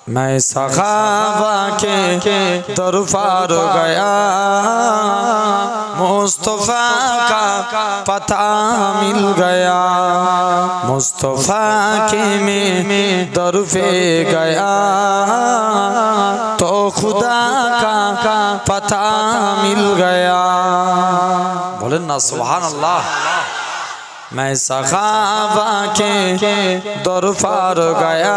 मैं सखाबा के दर पार गया, मुस्तफा का पता मिल गया। मुस्तफा के में दर पे गया तो खुदा का पता मिल गया। बोले ना सुभान अल्लाह। मैं सखाबा के दर पार गया,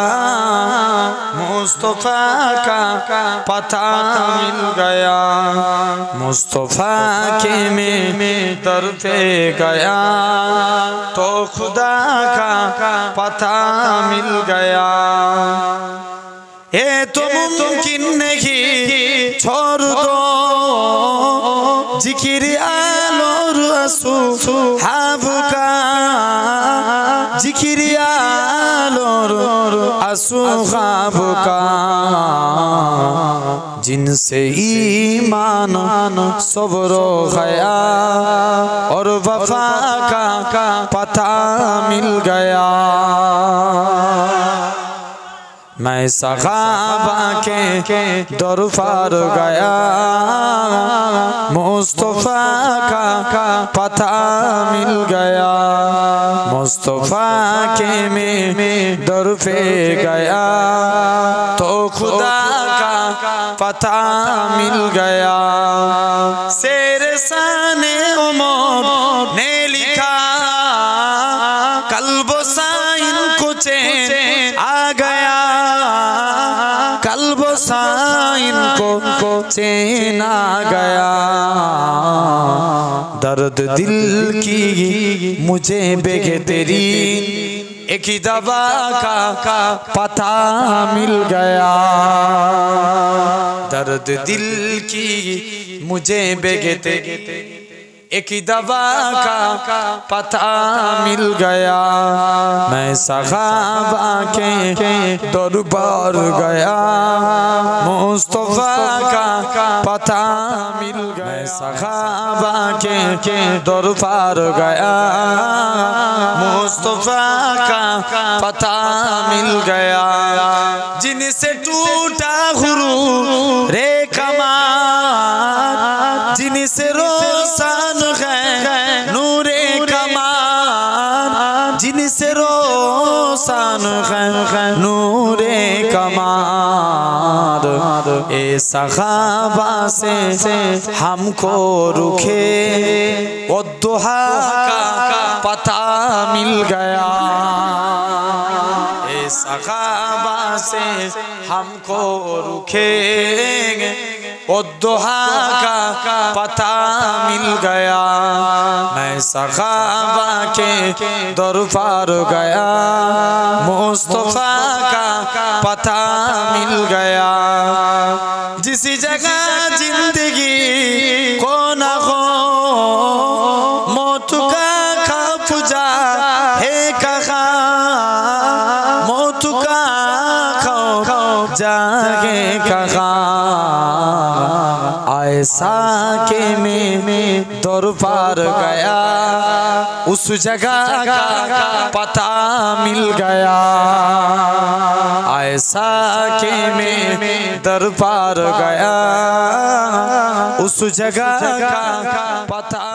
मुस्तफा का पता मिल गया। मुस्तफा के में दर पे गया तो खुदा का पता मिल गया। ये तो मुमकिन नहीं, छोड़ दो जिक्र आलोर असहाब का, जिक्र आलोर असहाब का, जिनसे ईमान सब्र हया और वफा का पता मिल गया। मैं सखाबा के दर पार गया, मुस्तफा का पता मिल गया। मुस्तफा के में दर पे गया तो खुदा का पता मिल गया। शेर शाने उमर ने लिखा, कल्बो साइन को चैन आ गया, कल्बो साइन को चैन आ गया। दर्द दिल की मुझे बेगे तेरी एक ही दवा का पता मिल गया। दर्द दिल की मुझे बेगे तेरी एक ही दवा का पता मिल गया। मैं सखाबा के दर पार गया, मुस्तफा का पता मिल गया। मैं सखाबा के दर पार गया, मुस्तफा का पता मिल गया। जिनसे टूटा गुरु रे कमाल, जिनसे रोशन है नूरे कमाल, जिनसे रोशन है नूरे कमाल। ए सखाबा से हमको रुखे वो दुहा का पता मिल गया। ए सखाबा से हमको रुखेंगे वो दुहा का पता मिल गया। मैं सखाबा के दर पार गया, मुस्तफा का पता मिल गया। जिस जगह जिंदगी को न हो, मौत का खौफ जा है कहा, मौत का खौफ जागे कहा। ऐसा के में दर पार गया, उस जगह का पता मिल गया। ऐसा के में दर पार गया, उस जगह का पता